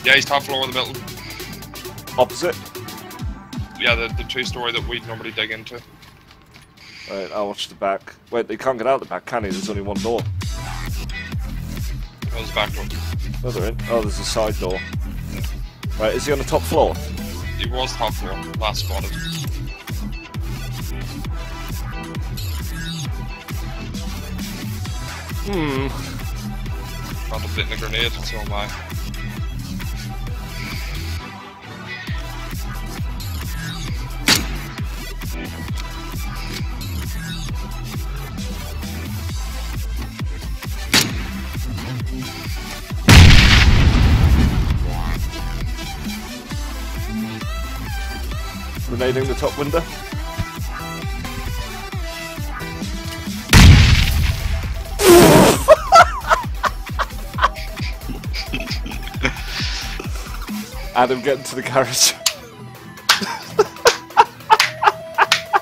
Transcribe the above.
Yeah, he's top floor of the building. Opposite? Yeah, the two-story that we'd normally dig into. Right, I'll watch the back. Wait, they can't get out the back, can he? There's only one door. There's back door. No, they're in. Oh, there's a side door. Right, is he on the top floor? He was top floor, last spotted. Contemplating a grenade, so am I. Grenading the top window. Adam, get into the garage.